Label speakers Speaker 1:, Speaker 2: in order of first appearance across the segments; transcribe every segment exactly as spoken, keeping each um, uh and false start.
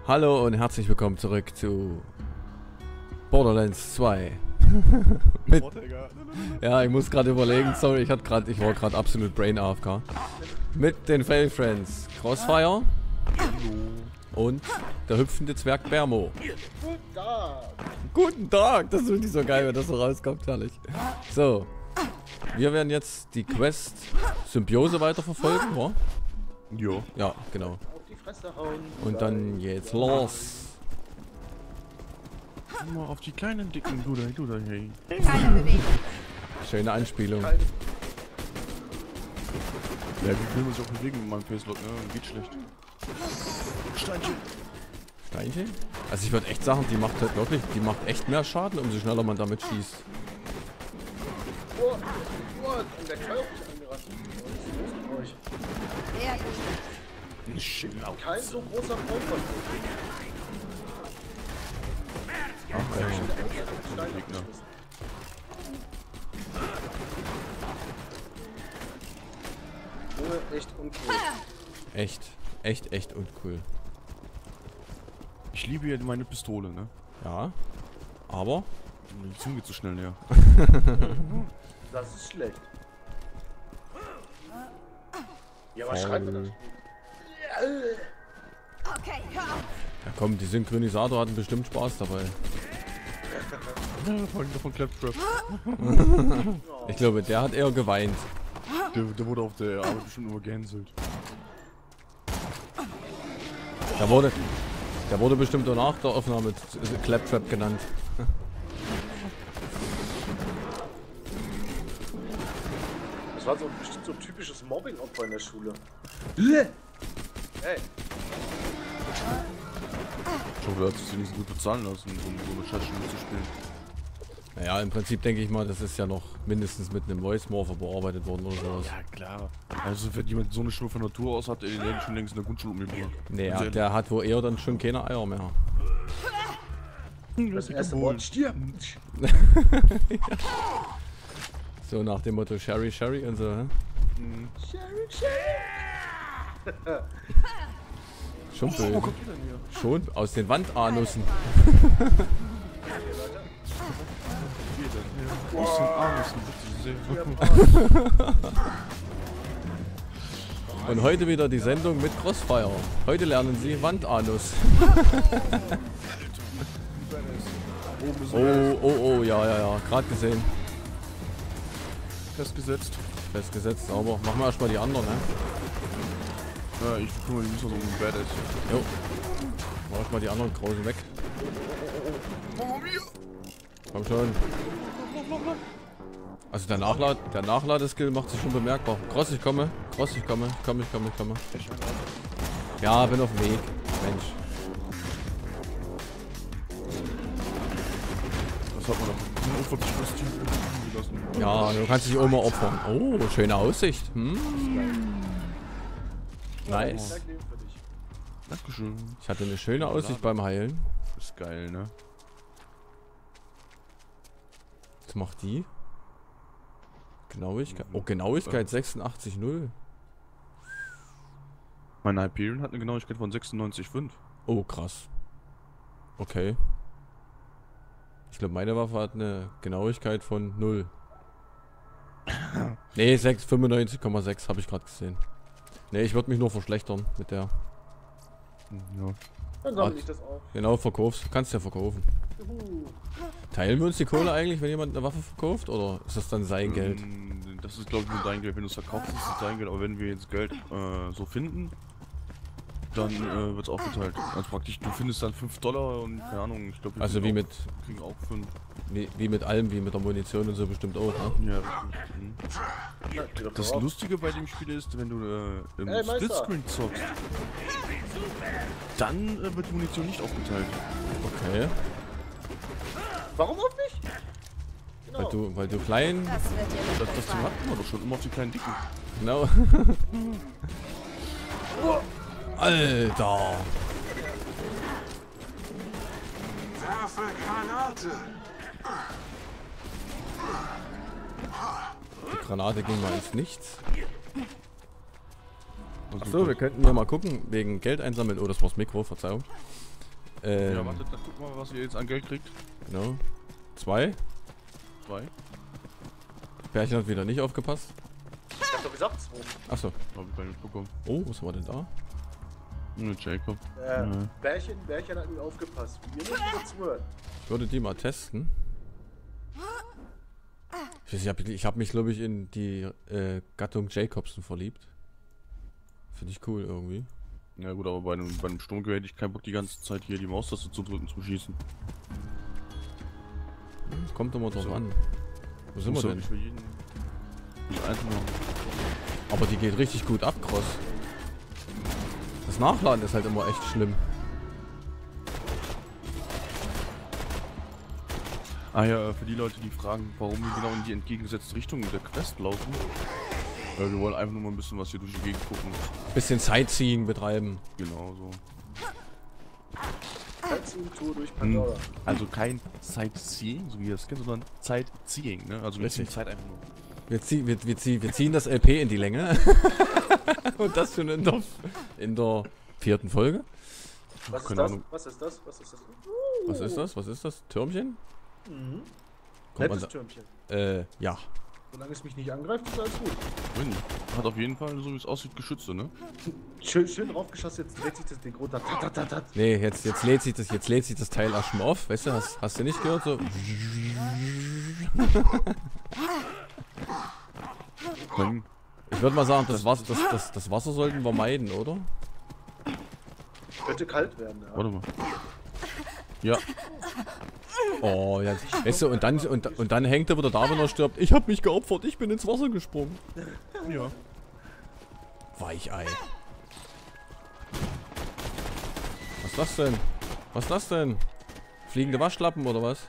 Speaker 1: Hallo und herzlich willkommen zurück zu Borderlands zwei. Mit, ja, ich muss gerade überlegen, sorry, ich, hatte grad, ich war gerade absolut Brain A F K. Mit den Fail Friends Crossfire und der hüpfende Zwerg Bermo.
Speaker 2: Guten Tag!
Speaker 1: Guten Tag, das ist nicht so geil, wenn das so rauskommt, herrlich. So, wir werden jetzt die Quest Symbiose weiterverfolgen, wa?
Speaker 3: Jo.
Speaker 1: Ja, genau.
Speaker 2: Auf die Fresse hauen.
Speaker 1: Und dann geht's los.
Speaker 3: Mal auf die kleinen dicken Duda, Duda, hey.
Speaker 4: Keine Bewegung.
Speaker 1: Schöne Anspielung.
Speaker 3: Ja, wie will man sich auch bewegen mit meinem Facelock, ne? Geht schlecht. Steinchen.
Speaker 1: Steinchen? Also ich würde echt sagen, die macht halt wirklich, die macht echt mehr Schaden, umso schneller man damit schießt.
Speaker 2: Oh, oh, und der Kerl hat mich angerascht. Was ist los mit euch?
Speaker 4: Sehr gut.
Speaker 3: Shit,
Speaker 2: Kein so großer Freund von
Speaker 3: Ach, ey.
Speaker 2: Stein
Speaker 3: Gegner.
Speaker 2: Junge, echt uncool.
Speaker 1: Echt, echt, echt uncool.
Speaker 3: Ich liebe ja meine Pistole, ne?
Speaker 1: Ja, aber
Speaker 3: Die Zunge geht so schnell näher.
Speaker 2: Das ist schlecht. Ja, was schreibt man das?
Speaker 4: Okay, hör auf.
Speaker 1: ja komm, die Synchronisator hatten bestimmt Spaß dabei.
Speaker 3: Von, von Claptrap.
Speaker 1: Ich glaube, der hat eher geweint.
Speaker 3: Der, der wurde auf der Arbeit bestimmt nur gehänselt.
Speaker 1: Der wurde, der wurde bestimmt auch nach der Aufnahme Claptrap genannt.
Speaker 2: Das war so bestimmt so ein typisches Mobbing-Opfer in der Schule. Hey,
Speaker 3: Ich hoffe, er hat sich nicht so gut bezahlen lassen, um so eine Scheißschule zu spielen.
Speaker 1: Naja, im Prinzip denke ich mal, das ist ja noch mindestens mit einem Voice Morpher bearbeitet worden oder sowas.
Speaker 3: Ja, klar. Also, wenn jemand so eine Stimme von Natur aus hat, den hätte ich schon längst in der Grundschule umgebracht.
Speaker 1: Naja, der hat wohl eher dann schon keine Eier mehr.
Speaker 2: das erste Wort stirbt.
Speaker 1: So nach dem Motto Sherry, Sherry und so, hä?
Speaker 2: Sherry, Sherry.
Speaker 1: Schon
Speaker 3: Wo
Speaker 1: böse.
Speaker 3: kommt ihr denn hier?
Speaker 1: Schon aus den Wandanussen.
Speaker 3: Wie denn? Aus den Anussen, bitte sehr.
Speaker 1: Und heute wieder die Sendung mit Crossfire. Heute lernen Sie Wandanus.
Speaker 3: Oben ist
Speaker 1: Oh, oh, oh, ja, ja, ja, gerade gesehen.
Speaker 3: festgesetzt.
Speaker 1: Festgesetzt, sauber. Machen wir erstmal die anderen, ne?
Speaker 3: Ja, ich kümmere mich nicht so um den Badass.
Speaker 1: Jo. Mach erstmal die anderen Krausen weg. Komm schon. Also der Nachlad, der Nachladeskill macht sich schon bemerkbar. Cross, ich komme. Cross, ich komme. Ich komme, ich komme, ich komme. Ja, bin auf dem Weg. Mensch.
Speaker 3: Das hat man doch. Man opfert sich das Team gelassen.
Speaker 1: Ja, du kannst dich auch mal opfern. Oh, schöne Aussicht. Hm. Nice.
Speaker 2: Danke für dich.
Speaker 3: Dankeschön.
Speaker 1: Ich hatte eine schöne Aussicht beim Heilen.
Speaker 3: Ist geil, ne?
Speaker 1: Was macht die? Genauigkeit. Oh, Genauigkeit sechsundachtzig null.
Speaker 3: Mein Hyperion hat eine Genauigkeit von sechsundneunzig Komma fünf.
Speaker 1: Oh, krass. Okay. Ich glaube, meine Waffe hat eine Genauigkeit von null. Ne, fünfundneunzig Komma sechs habe ich gerade gesehen. Ne, ich würde mich nur verschlechtern mit der.
Speaker 3: Ja.
Speaker 2: Dann sammle ich das auf.
Speaker 1: Genau, verkaufst. Kannst ja verkaufen.
Speaker 2: Juhu.
Speaker 1: Teilen wir uns die Kohle eigentlich, wenn jemand eine Waffe verkauft? Oder ist das dann sein Geld?
Speaker 3: Ähm, Das ist, glaube ich, nur dein Geld. Wenn du es verkaufst, ist es dein Geld. Aber wenn wir jetzt Geld äh, so finden, dann äh, wird es aufgeteilt. Also praktisch, du findest dann fünf Dollar und keine Ahnung, ich glaube,
Speaker 1: Also wie mit,
Speaker 3: kriegen auch fünf.
Speaker 1: wie, wie mit allem, wie mit der Munition und so bestimmt auch, ne?
Speaker 3: Ja, richtig. Mhm.
Speaker 2: Na, geh doch
Speaker 3: Das
Speaker 2: drauf.
Speaker 3: Lustige bei dem Spiel ist, wenn du äh, im
Speaker 2: Ey, Meister.
Speaker 3: Splitscreen zockst, dann äh, wird die Munition nicht aufgeteilt.
Speaker 1: Okay.
Speaker 2: Warum auf mich? Genau.
Speaker 1: Weil du, weil du klein.
Speaker 4: Das wird dir
Speaker 3: Das,
Speaker 4: nicht
Speaker 3: das Team hatten wir doch schon immer auf die kleinen Dicken.
Speaker 1: Genau. Alter.
Speaker 5: Werfe Granate!
Speaker 1: Die Granate ging mal ins Nichts.
Speaker 3: Also
Speaker 1: Achso, wir könnten ja mal gucken, wegen Geld einsammeln. Oh, das war's Mikro, Verzeihung. Ähm,
Speaker 3: Ja, warte, dann guck mal, was ihr jetzt an Geld kriegt.
Speaker 1: Genau. Zwei.
Speaker 3: Zwei.
Speaker 1: Pärchen hat wieder nicht aufgepasst.
Speaker 2: Ich hab doch gesagt zwei.
Speaker 1: Achso.
Speaker 3: Hab ich gar nicht bekommen.
Speaker 1: Oh, was war denn da?
Speaker 3: Ne, Jacob.
Speaker 2: Äh,
Speaker 3: Ja.
Speaker 2: Bärchen, Bärchen hat nicht aufgepasst. Wir müssen wieder zwei.
Speaker 1: Ich würde die mal testen. Ich, weiß, ich habe ich hab mich, glaube ich, in die äh, Gattung Jacobsen verliebt. Finde ich cool irgendwie.
Speaker 3: Ja gut, aber bei einem, bei einem Sturmgewehr hätte ich keinen Bock, die ganze Zeit hier die Maustaste zu drücken, zu schießen.
Speaker 1: Hm, kommt immer drauf
Speaker 3: So.
Speaker 1: an. Wo sind
Speaker 3: Muss
Speaker 1: wir
Speaker 3: ja
Speaker 1: denn?
Speaker 3: nicht für jeden. Nicht einzeln machen.
Speaker 1: Aber die geht richtig gut ab, Cross. Das Nachladen ist halt immer echt schlimm.
Speaker 3: Ah ja, für die Leute, die fragen, warum wir genau in die entgegengesetzte Richtung der Quest laufen. Äh, wir wollen einfach nur mal ein bisschen was hier durch die Gegend gucken.
Speaker 1: Bisschen Sightseeing betreiben.
Speaker 3: Genau so.
Speaker 2: Sightseeing-Tour durch Pandora.
Speaker 3: Also kein Sightseeing, so wie ihr das kennt, sondern Sightseeing, ne? Also wir
Speaker 1: Richtig.
Speaker 3: ziehen Zeit einfach nur.
Speaker 1: Wir, zieh, wir, wir, zieh, wir ziehen das L P in die Länge. Und das schon in der, in der vierten Folge.
Speaker 2: Was ist
Speaker 3: Keine
Speaker 2: das?
Speaker 3: Ahnung.
Speaker 2: Was ist das? Was ist das?
Speaker 1: Was ist das? Was ist das? Türmchen?
Speaker 2: Mhm.
Speaker 1: Kommt man
Speaker 2: Nettes
Speaker 1: da,
Speaker 2: Türmchen.
Speaker 1: äh, ja.
Speaker 2: Solange es mich nicht angreift, ist alles gut.
Speaker 3: Wenn, hat auf jeden Fall, so wie es aussieht, Geschütze, ne?
Speaker 2: Schön, schön draufgeschossen, jetzt dreht sich das Ding runter. Tat, tat, tat, tat.
Speaker 1: Nee, jetzt, jetzt lädt sich das, jetzt lädt sich das Teil erstmal auf. Weißt du, hast, hast du nicht gehört? So.
Speaker 3: Nein.
Speaker 1: Ich würde mal sagen, das, Was- das, das, das Wasser sollten wir meiden, oder?
Speaker 2: Könnte kalt werden, ja.
Speaker 3: Warte mal. Ja,
Speaker 1: Oh, ja. Weißt du, und dann, und, und dann hängt er wieder da, wenn er stirbt. Ich hab mich geopfert, ich bin ins Wasser gesprungen.
Speaker 3: ja.
Speaker 1: Weichei. Was ist das denn? Was ist das denn? Fliegende Waschlappen oder was?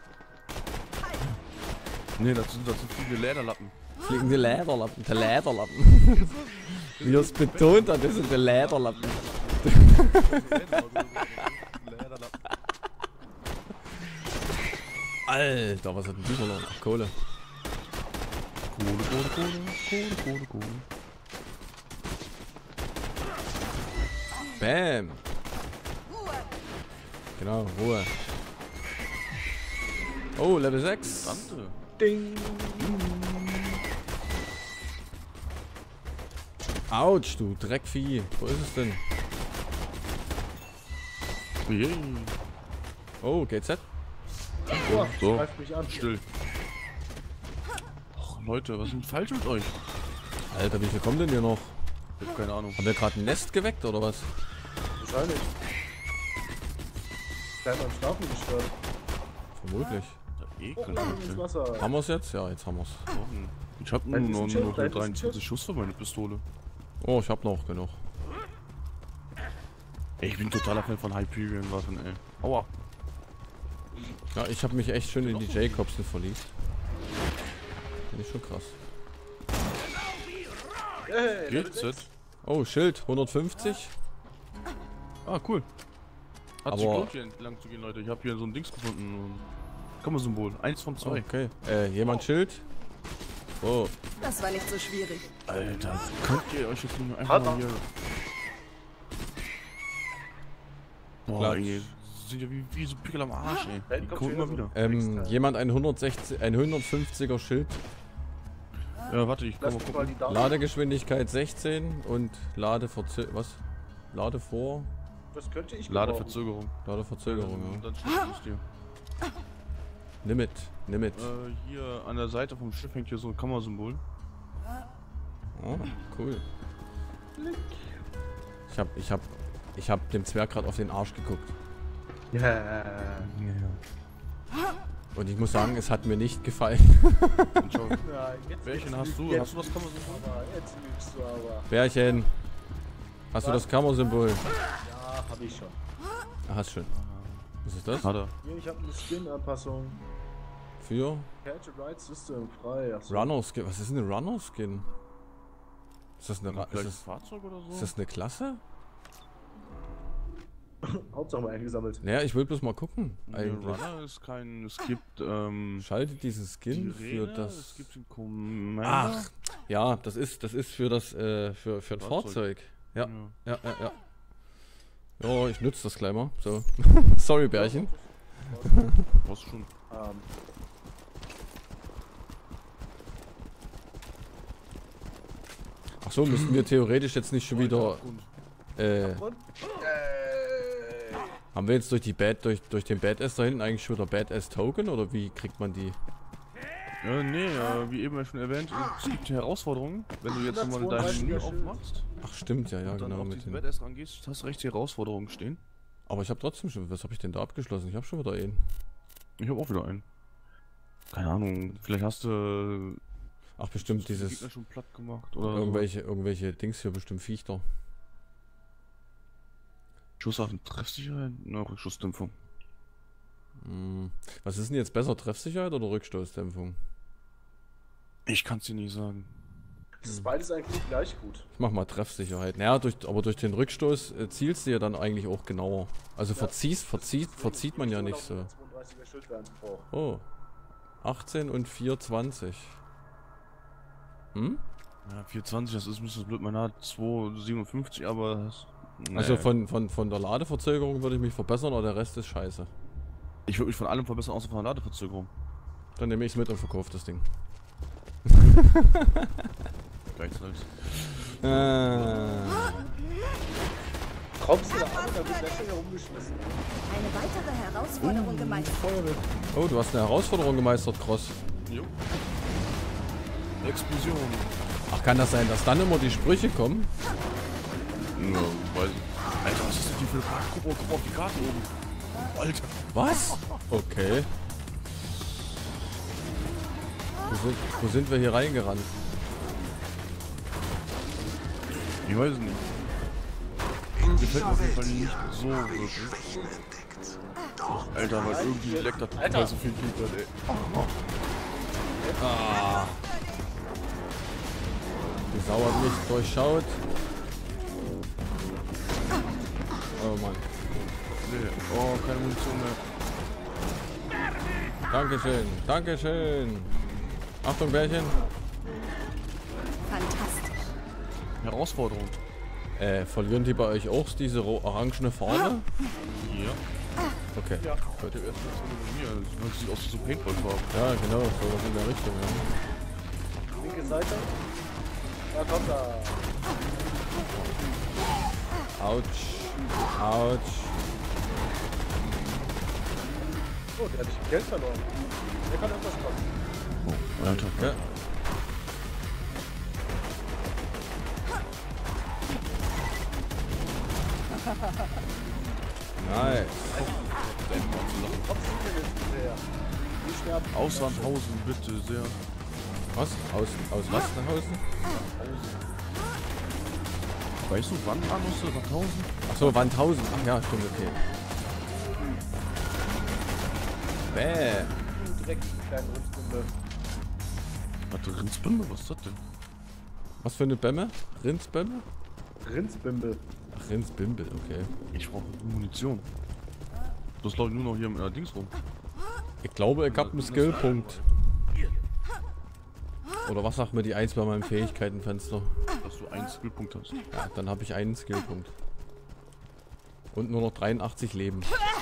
Speaker 3: Ne, das sind, das sind viele Lederlappen.
Speaker 1: Fliegende Lederlappen. Der Lederlappen. Wie er es betont hat, das sind die Lederlappen. Alter, was hat denn die verloren? Ach, Kohle.
Speaker 3: Kohle, Kohle, Kohle, Kohle, Kohle, Kohle.
Speaker 1: Bam. Genau, Ruhe. Oh, Level sechs.
Speaker 3: Tante.
Speaker 2: Ding.
Speaker 1: Autsch, du Dreckvieh. Wo ist es denn?
Speaker 3: Yay.
Speaker 1: Oh, G Z.
Speaker 2: Oh,
Speaker 3: So.
Speaker 2: greift mich an.
Speaker 3: Still. Och, Leute, was ist denn falsch mit euch?
Speaker 1: Alter, wie viel kommen denn hier noch?
Speaker 3: Ich hab keine Ahnung.
Speaker 1: Haben wir gerade ein Nest geweckt oder was?
Speaker 2: Wahrscheinlich. Kleiner am Schlafen gestört.
Speaker 1: Vermutlich.
Speaker 2: Hochladen ins
Speaker 3: Ekelhaft.
Speaker 2: Wasser.
Speaker 1: Haben wir es jetzt? Ja, jetzt haben wir es.
Speaker 3: Ich hab
Speaker 2: Da
Speaker 3: nur
Speaker 2: ist ein
Speaker 3: noch,
Speaker 2: Schiff,
Speaker 3: noch
Speaker 2: da ist ein
Speaker 3: dreiundvierzig
Speaker 2: Schiff.
Speaker 3: Schuss für meine Pistole.
Speaker 1: Oh, ich hab noch genug.
Speaker 3: Ey, ich bin totaler Fan von Hyperion-Waffen, ey. Aua.
Speaker 1: Ja, ich habe mich echt schön in die Jacobsen verliebt. Finde ich schon krass.
Speaker 2: Hey, Level
Speaker 3: Geht's
Speaker 2: sechs.
Speaker 3: jetzt?
Speaker 1: Oh, Schild, hundertfünfzig.
Speaker 3: Ah, cool. Hat
Speaker 1: Aber-
Speaker 3: sich gelohnt, hier entlang zu gehen, Leute. Ich habe hier so ein Dings gefunden. Kammersymbol. Eins von zwei.
Speaker 1: Okay. Äh, jemand Schild? Oh.
Speaker 4: Das war nicht so schwierig.
Speaker 3: Alter, könnt ihr euch jetzt nicht nur einfach
Speaker 2: Hat
Speaker 3: mal
Speaker 2: er.
Speaker 3: hier... Boah,
Speaker 1: Klar.
Speaker 3: ey, sind ja wie, wie so Pickel am Arsch, ey.
Speaker 2: Da
Speaker 3: Die
Speaker 2: kommt
Speaker 3: kommen immer
Speaker 2: wieder
Speaker 3: wieder.
Speaker 2: so.
Speaker 1: Ähm,
Speaker 2: Extra.
Speaker 1: jemand ein hundertsechzig, ein hundertfünfziger Schild.
Speaker 3: Ja, warte, ich komm
Speaker 2: Lass
Speaker 3: mal
Speaker 2: mich mal
Speaker 3: gucken.
Speaker 2: die Daten.
Speaker 1: Ladegeschwindigkeit sechzehn und Ladeverzö... Was? Lade vor?
Speaker 2: Das könnte ich gebrauchen.
Speaker 3: Ladeverzögerung.
Speaker 1: Ladeverzögerung, ja.
Speaker 3: Dann schnell es dir.
Speaker 1: Nimm mit, nimm mit.
Speaker 3: Äh, hier an der Seite vom Schiff hängt hier so ein Kammersymbol.
Speaker 1: Oh, cool. Ich hab, ich hab, ich hab dem Zwerg gerade auf den Arsch geguckt.
Speaker 2: Ja.
Speaker 1: Und ich muss sagen, es hat mir nicht gefallen.
Speaker 3: Und schau,
Speaker 2: Ja, jetzt
Speaker 3: welchen
Speaker 2: jetzt
Speaker 3: hast
Speaker 2: lügst-
Speaker 3: du?
Speaker 2: Jetzt
Speaker 3: Hast du das Kammersymbol?
Speaker 2: aber, jetzt lügst du aber.
Speaker 1: Bärchen. Hast du
Speaker 2: Was?
Speaker 1: das Kammersymbol?
Speaker 2: Ja, hab ich schon.
Speaker 1: Ah, hast schon. Was ist das?
Speaker 3: Hat er.
Speaker 2: Hier, ich hab eine Skin-Anpassung.
Speaker 1: Für
Speaker 2: Catch a Ride System frei. Ach so.
Speaker 1: Runner Skin. Was ist denn eine Runner Skin? Ist das eine, Ra ist
Speaker 3: Vielleicht
Speaker 1: das,
Speaker 3: Fahrzeug oder so?
Speaker 1: ist das eine Klasse?
Speaker 2: Hauptsache mal eingesammelt.
Speaker 1: Naja, ich will bloß mal gucken.
Speaker 3: Der
Speaker 1: Eigentlich.
Speaker 3: Runner ist kein. Es gibt ähm.
Speaker 1: Schaltet diesen Skin für
Speaker 3: Sirene,
Speaker 1: das.
Speaker 3: Es gibt den Commander.
Speaker 1: Ach, ja, das ist, das ist für das, äh, für, für ein
Speaker 3: Fahrzeug.
Speaker 1: Fahrzeug. Ja, ja, ja, ja. Ja, ich nutze das gleich mal. So. Sorry, Bärchen.
Speaker 3: Was schon?
Speaker 2: Ähm,
Speaker 1: Achso, müssen wir theoretisch jetzt nicht schon wieder. Äh,
Speaker 2: und? Äh,
Speaker 1: haben wir jetzt durch die Bad, durch, durch den Badass da hinten eigentlich schon wieder Badass Token oder wie kriegt man die?
Speaker 3: Ja, nee, äh, wie eben schon erwähnt, es gibt hier Herausforderungen. Wenn du jetzt nochmal dein Menü aufmachst
Speaker 1: Ach stimmt, ja, ja,
Speaker 3: und dann
Speaker 1: genau
Speaker 3: auf
Speaker 1: mit
Speaker 3: diesen
Speaker 1: den.
Speaker 3: Badass rangehst, hast du rechts die Herausforderungen stehen.
Speaker 1: Aber ich habe trotzdem schon. Was habe ich denn da abgeschlossen? Ich habe schon wieder einen.
Speaker 3: Ich habe auch wieder einen. Keine Ahnung, vielleicht hast du
Speaker 1: Ach bestimmt
Speaker 3: die
Speaker 1: dieses.
Speaker 3: Gegner schon platt gemacht oder
Speaker 1: Irgendwelche, irgendwelche Dings hier, bestimmt Viechter.
Speaker 3: Schusswaffen Treffsicherheit, na Rückschussdämpfung.
Speaker 1: Hm. Was ist denn jetzt besser, Treffsicherheit oder Rückstoßdämpfung?
Speaker 3: Ich kann es dir nicht sagen.
Speaker 2: das ist beides eigentlich gleich gut.
Speaker 1: Ich mach mal Treffsicherheit. Naja, durch, aber durch den Rückstoß äh, zielst du ja dann eigentlich auch genauer. Also
Speaker 2: Ja.
Speaker 1: verziehst, verzieht, verzieht man ja nicht so.
Speaker 2: zweiunddreißiger Schild werden. Oh.
Speaker 1: Oh. achtzehn und vier zwanzig. Hm?
Speaker 3: Ja, vierhundertzwanzig, das ist ein bisschen blöd, man hat zweihundertsiebenundfünfzig, aber das, nee.
Speaker 1: Also von, von, von der Ladeverzögerung würde ich mich verbessern, aber der Rest ist scheiße.
Speaker 3: Ich würde mich von allem verbessern, außer von der Ladeverzögerung.
Speaker 1: Dann nehme ich es mit und verkaufe das Ding.
Speaker 3: Gleichzeitig.
Speaker 1: Ah.
Speaker 2: Kommst du da an und dann wird das hier rumgeschmissen.
Speaker 4: Eine weitere Herausforderung gemeistert.
Speaker 1: Oh, du hast eine Herausforderung gemeistert, Cross.
Speaker 3: Jo. Explosion.
Speaker 1: Ach, kann das sein, dass dann immer die Sprüche kommen?
Speaker 3: Ja, weiß ich. Alter, was ist denn die für eine Karte? Guck mal, guck mal auf die Karte oben. Alter.
Speaker 1: Was? Okay. Wo sind, wo sind wir hier reingerannt?
Speaker 3: Ich weiß es nicht. Mir gefällt mir auf jeden Fall nicht so wirklich. Alter, weil irgendwie leckt das total so viel Feedback, ey.
Speaker 1: Ah. Die Sau hat mich durchschaut. Oh Mann.
Speaker 3: Nee. Oh, keine Munition mehr.
Speaker 1: Dankeschön, Dankeschön. Achtung, Bärchen.
Speaker 4: Fantastisch.
Speaker 3: Herausforderung.
Speaker 1: Äh, verlieren die bei euch auch diese ro- orangene Farbe?
Speaker 3: Hier.
Speaker 1: Okay.
Speaker 2: Ja.
Speaker 3: Hört ihr erst mal von mir. Das sieht aus wie so Paintball-Farben.
Speaker 1: Ja, genau, sowas in der Richtung, ja.
Speaker 2: Linke Seite. Da kommt er.
Speaker 1: Autsch. Autsch.
Speaker 2: Oh, der hat sich Geld verloren. Der kann irgendwas kosten.
Speaker 3: Oh, Alter.
Speaker 1: Ja. Nice.
Speaker 2: Kommst du denn jetzt sehr? Die sterben.
Speaker 3: Aus Sandhausen, bitte sehr.
Speaker 1: Was? Aus, aus was nach Hause?
Speaker 3: Weißt du, wann an musste? Sandhausen?
Speaker 1: Achso, Wandhausen. Ach ja, stimmt, okay. Bäh.
Speaker 2: Direkt die kleinen Rundspunde.
Speaker 3: Warte, Rindsbimbe? Was ist das denn?
Speaker 1: Was für eine Bämme? Rindsbämme?
Speaker 2: Rindsbimbel.
Speaker 1: Ach, Rindsbimbel, okay.
Speaker 3: Ich brauche Munition. Das läuft nur noch hier mit einer Dings rum.
Speaker 1: Ich glaube, ich hab einen Skillpunkt. Oder was sagt mir die eins bei meinem Fähigkeitenfenster?
Speaker 3: Dass du einen Skillpunkt hast.
Speaker 1: Ja, dann habe ich einen Skillpunkt. Und nur noch dreiundachtzig Leben.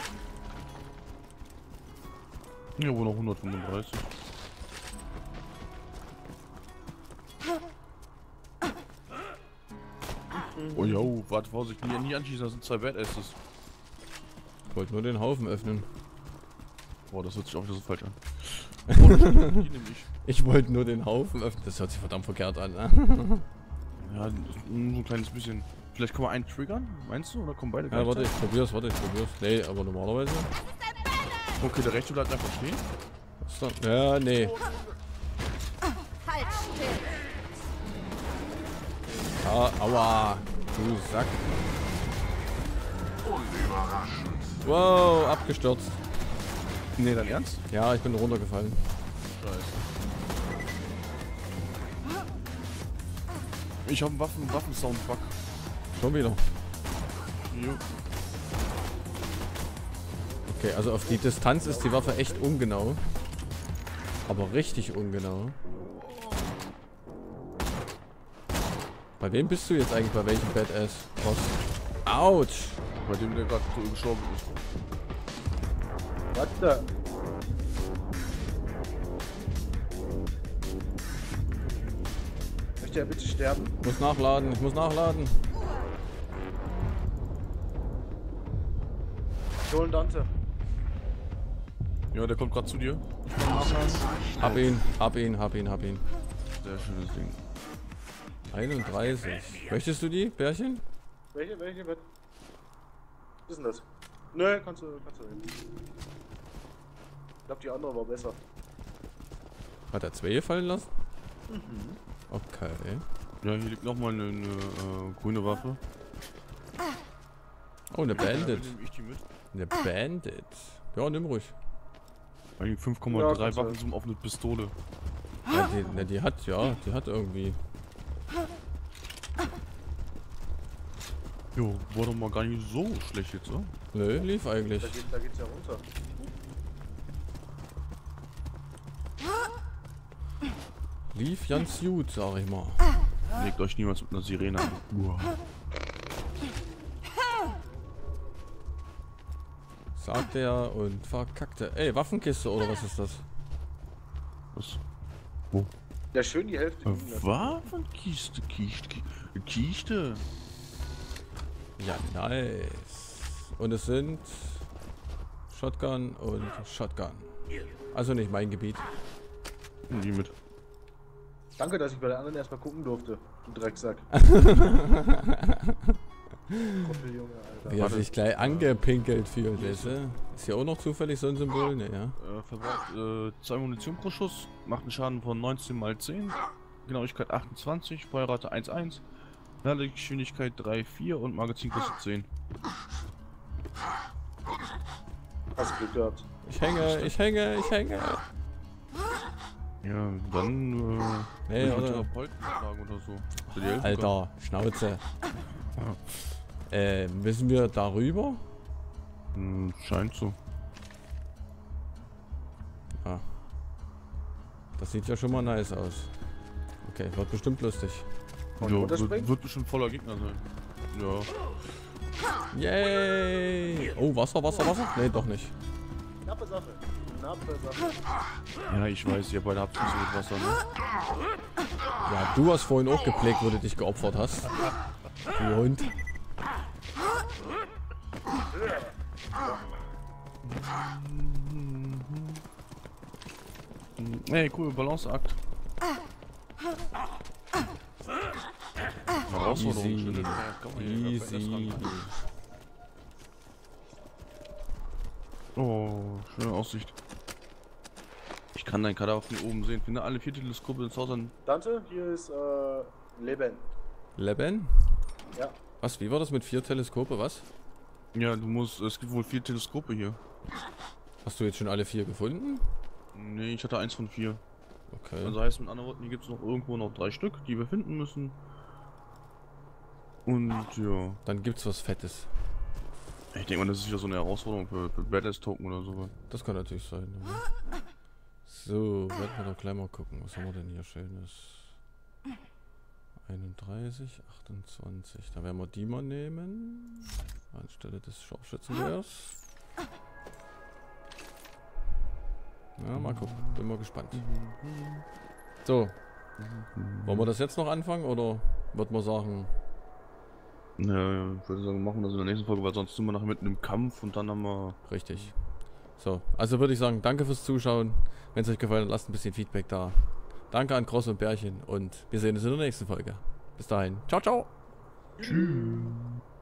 Speaker 3: Ja, wohl noch hundertfünfunddreißig. Oh jo, warte, Vorsicht, nie, nie anschießen, das sind zwei Badasses.
Speaker 1: Ich wollte nur den Haufen öffnen.
Speaker 3: Boah, das hört sich auch wieder so falsch an. Oh, die, die nehme ich.
Speaker 1: Ich wollte nur den Haufen öffnen. Das hört sich verdammt verkehrt an, ne?
Speaker 3: Ja, nur so ein kleines bisschen. Vielleicht können wir einen triggern, meinst du? Oder kommen beide
Speaker 1: Ja, warte,
Speaker 3: gleichzeitig?
Speaker 1: ich probier's, warte, ich probier's. Nee, aber normalerweise.
Speaker 3: Okay, der rechte bleibt einfach stehen.
Speaker 1: Was ist da? Ja, nee.
Speaker 4: Halt still.
Speaker 1: Ah, aua. Du Sack.
Speaker 5: Unüberraschend.
Speaker 1: Wow, abgestürzt.
Speaker 3: Nee, dein Ernst?
Speaker 1: Ja, ich bin runtergefallen.
Speaker 3: Scheiße. Ich habe einen Waffen, Waffen-Sound-Bug.
Speaker 1: Schon wieder.
Speaker 3: Jo.
Speaker 1: Okay, also auf die Distanz ist die Waffe echt ungenau. Aber richtig ungenau. Bei wem bist du jetzt eigentlich? Bei welchem Badass? Was? Autsch!
Speaker 3: Bei dem der gerade so gestorben ist.
Speaker 2: Was da? Möchte er bitte sterben?
Speaker 1: Ich muss nachladen, ich muss nachladen.
Speaker 2: Joel Dante.
Speaker 3: Ja, der kommt gerade zu dir.
Speaker 1: Hab ihn, hab ihn, hab ihn, hab ihn.
Speaker 3: Sehr schönes Ding.
Speaker 1: einunddreißig. Möchtest du die, Bärchen?
Speaker 2: Welche, welche? Was ist denn das? Nö, kannst du, kannst du nehmen. Ich glaube, die andere war besser.
Speaker 1: Hat er zwei fallen lassen? Mhm. Okay.
Speaker 3: Ja, hier liegt nochmal eine, eine äh, grüne Waffe.
Speaker 1: Oh, eine Bandit.
Speaker 3: Ja, nehme ich die mit.
Speaker 1: Eine Bandit. Ja, nimm ruhig.
Speaker 3: Eigentlich fünf Komma
Speaker 2: Ja,
Speaker 3: drei
Speaker 2: kannst du.
Speaker 3: Waffen zum auf eine Pistole.
Speaker 1: Ja, die, na, die hat, ja, die hat irgendwie.
Speaker 3: Jo, war doch mal gar nicht so schlecht jetzt, oder?
Speaker 1: Nö, lief eigentlich.
Speaker 2: Da, geht, da geht's ja runter.
Speaker 1: Lief ganz gut, sag ich mal.
Speaker 3: Legt euch niemals mit einer Sirene an. Uah.
Speaker 1: Sagt er und verkackte. Ey, Waffenkiste oder was ist das?
Speaker 3: Was? Wo?
Speaker 2: Ja, schön die Hälfte. liegen lassen.
Speaker 3: Waffenkiste, Kiste, Kiste.
Speaker 1: Ja, nice. Und es sind Shotgun und Shotgun. Also nicht mein Gebiet.
Speaker 3: Die mit.
Speaker 2: Danke, dass ich bei der anderen erstmal gucken durfte. Du Drecksack. Junge, Alter.
Speaker 1: Wie er sich gleich angepinkelt fühlt, weißt du? Ist hier auch noch zufällig so ein Symbol? Ne, ja.
Speaker 3: Äh, verbraucht äh, zwei Munition pro Schuss, macht einen Schaden von neunzehn mal zehn, Genauigkeit achtundzwanzig, Feuerrate eins Komma eins, Ladegeschwindigkeit drei Komma vier und Magazingröße zehn.
Speaker 2: Hast du Glück gehabt.
Speaker 1: Ich hänge, ich hänge, ich hänge.
Speaker 3: Ja, dann äh,
Speaker 1: Nee,
Speaker 3: nee,
Speaker 1: oder?
Speaker 3: Therapeuten fragen oder so. Für die helfen
Speaker 1: Alter, Schnauze. Äh, müssen wir darüber?
Speaker 3: können. Hm, scheint so.
Speaker 1: Ah. Das sieht ja schon mal nice aus. Okay, wird bestimmt lustig.
Speaker 2: Und
Speaker 3: Ja,
Speaker 2: runterspringen?
Speaker 3: wird, wird bestimmt voller Gegner sein. Ja.
Speaker 1: Yay! Oh, Wasser, Wasser, Wasser? Nee, doch nicht.
Speaker 2: Knappe Sache. Knappe Sache.
Speaker 3: Ja, ich weiß, ihr beide habt nicht so mit Wasser, ne?
Speaker 1: Ja, du hast vorhin auch gepflegt, wo du dich geopfert hast. Du Hund.
Speaker 3: Ey, cool, Balanceakt. Herausforderung,
Speaker 1: Easy.
Speaker 3: schöne. Ja, komm mal hier, da fällt
Speaker 1: Easy.
Speaker 3: das ran. Oh, schöne Aussicht. Ich kann deinen Kader von oben sehen. Finde alle vier Teleskope ins Haus an.
Speaker 2: Dante, hier ist äh, Leben.
Speaker 1: Leben?
Speaker 2: Ja.
Speaker 1: Was, wie war das mit vier Teleskope, was?
Speaker 3: Ja, du musst. Es gibt wohl vier Teleskope hier.
Speaker 1: Hast du jetzt schon alle vier gefunden?
Speaker 3: Nee, ich hatte eins von vier.
Speaker 1: Okay.
Speaker 3: Also heißt mit anderen Worten, hier gibt es noch irgendwo noch drei Stück, die wir finden müssen. Und ja.
Speaker 1: Dann gibt's was Fettes.
Speaker 3: Ich denke mal, das ist wieder so eine Herausforderung für, für Badass-Token oder so.
Speaker 1: Das kann natürlich sein. Ja. So, werden wir doch gleich mal gucken. Was haben wir denn hier Schönes? einunddreißig, achtundzwanzig. Da werden wir die mal nehmen. Anstelle des Scharfschützengewehrs. Ja, mal gucken. Bin mal gespannt. So. Wollen wir das jetzt noch anfangen oder wird man sagen?
Speaker 3: Ja, ja, ich würde sagen, machen wir das in der nächsten Folge, weil sonst sind wir nachher mitten im Kampf und dann haben wir.
Speaker 1: Richtig. So, also würde ich sagen, danke fürs Zuschauen. Wenn es euch gefallen hat, lasst ein bisschen Feedback da. Danke an Cross und Bärchen und wir sehen uns in der nächsten Folge. Bis dahin. Ciao, ciao.
Speaker 3: Tschüss.